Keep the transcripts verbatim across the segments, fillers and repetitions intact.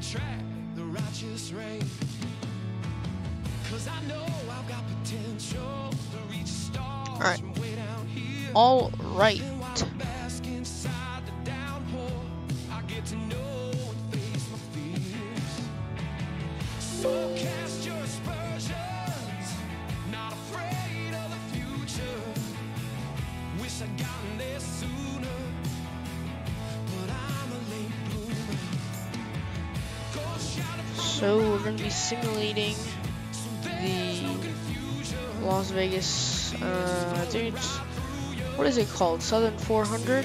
track the righteous reign. Cause I know I've got potential to reach stars Alright. from way down here. All right. And while I bask inside the downpour, I get to know and face my fears. So cast your aspersions, not afraid of the future. Wish I'd gotten there sooner, but I'm a late bloomer. Ghost shot of So we're gonna be simulating the Las Vegas, uh, dude, what is it called? Southern four hundred?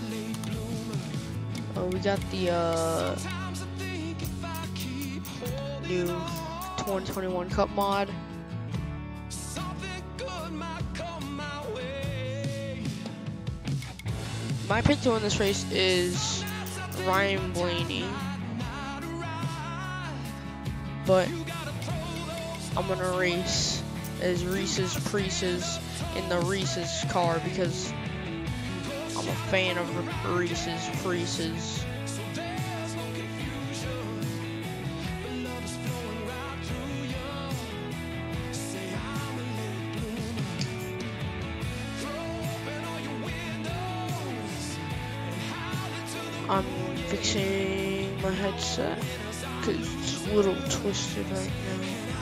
Oh, we got the, uh, new twenty twenty-one Cup mod. something good might come my way. My pick to win this race is Ryan Blaney, but I'm gonna race as Reese's Pieces in the Reese's car because I'm a fan of Reese's Pieces. I'm fixing my headset because it's a little twisted right now.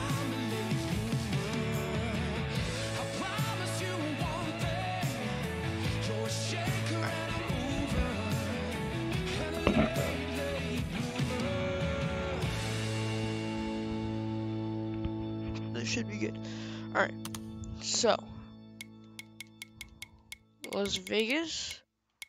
This should be good. Alright, so Las Vegas.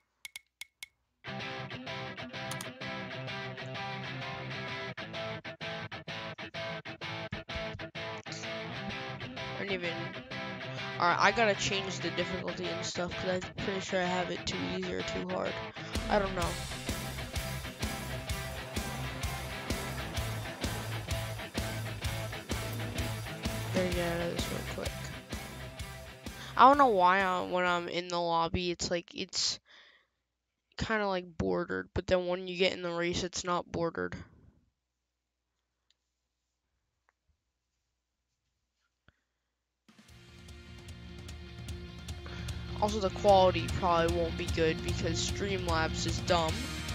I don't even. Alright, I gotta change the difficulty and stuff because I'm pretty sure I have it too easy or too hard. I don't know. Gotta get out of this real quick. I don't know why I'm, when I'm in the lobby, it's like, it's kind of like bordered, but then when you get in the race, it's not bordered. Also, the quality probably won't be good because Streamlabs is dumb.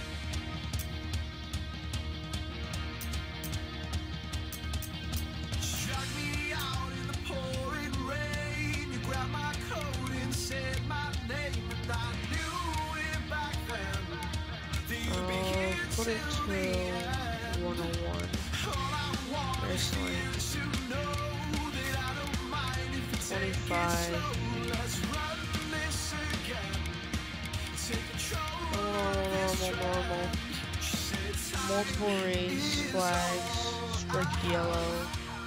Struck me out in the pouring rain. You grabbed my coat and said my name, and I knew it back then. That you'd be Uh, here put it till the end. to one oh one. All I want Nice line. is to know that I don't mind if you take it twenty-five. slow. Let's run this again. Take control. Normal, normal, normal. Multiple race flags. Strike yellow.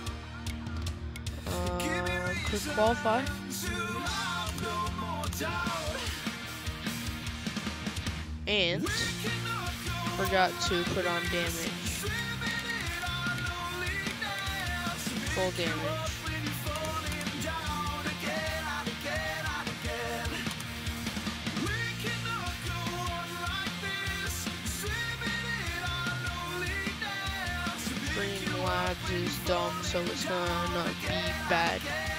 Uh, quick qualify. And forgot to put on damage. Full damage. Green Labs is dumb, so it's gonna be bad.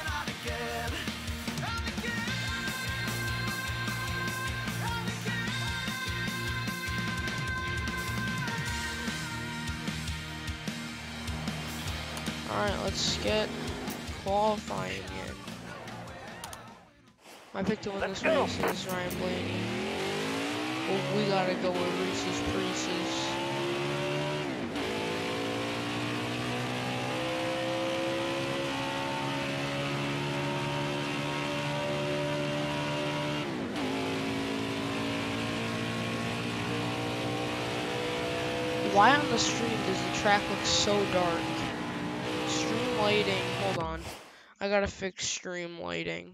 Alright, let's get qualifying in. My pick to win this race is Ryan Blaney. Well, we gotta go with Reese's Pieces. Why on the stream does the track look so dark? Stream lighting, hold on. I gotta fix stream lighting.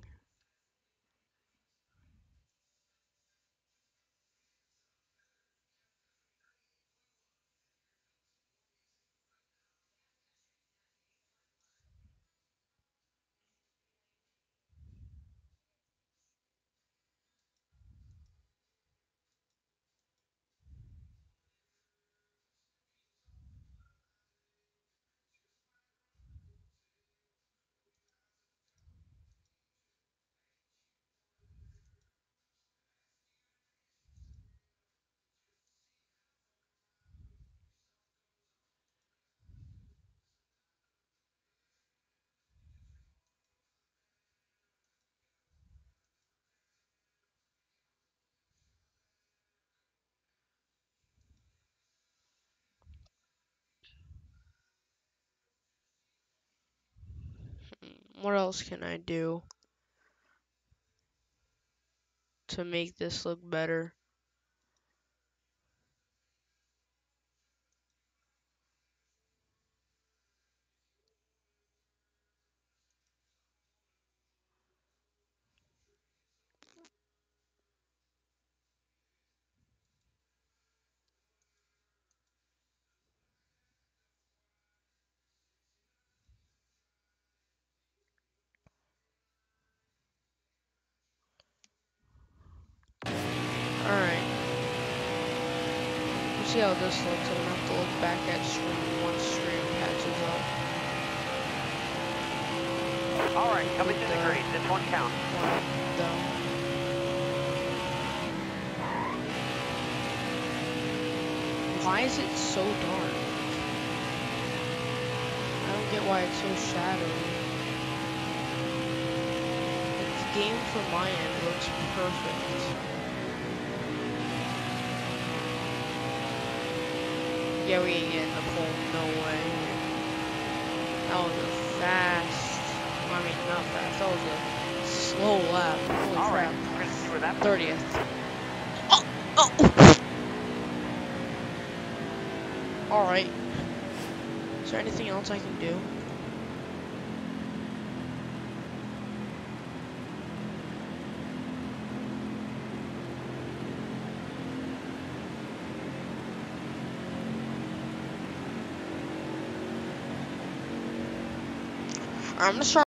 what else can I do to make this look better? Alright. We'll see how this looks. I'm gonna have to look back at stream once stream catches up. Alright, coming With to the the- grade. This one counts. Though. Why is it so dark? I don't get why it's so shadowy. The game from my end looks perfect. Yeah, we ain't getting the pole, no way. That was a fast, I mean not fast, that was a slow lap. Holy Alright, crap. we're gonna see where that thirtieth. Oh, oh. Alright. Is there anything else I can do? I'm gonna start